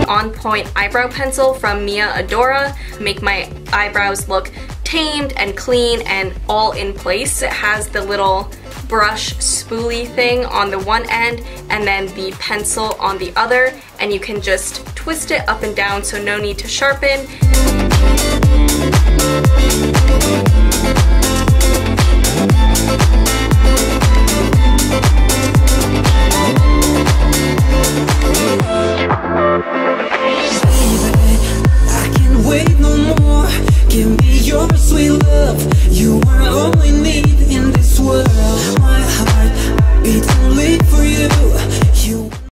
On Point eyebrow pencil from Mia Adora. Make my eyebrows look tamed and clean and all in place. It has the little brush spoolie thing on the one end and then the pencil on the other, and you can just twist it up and down, so no need to sharpen. Wait no more, give me your sweet love. You are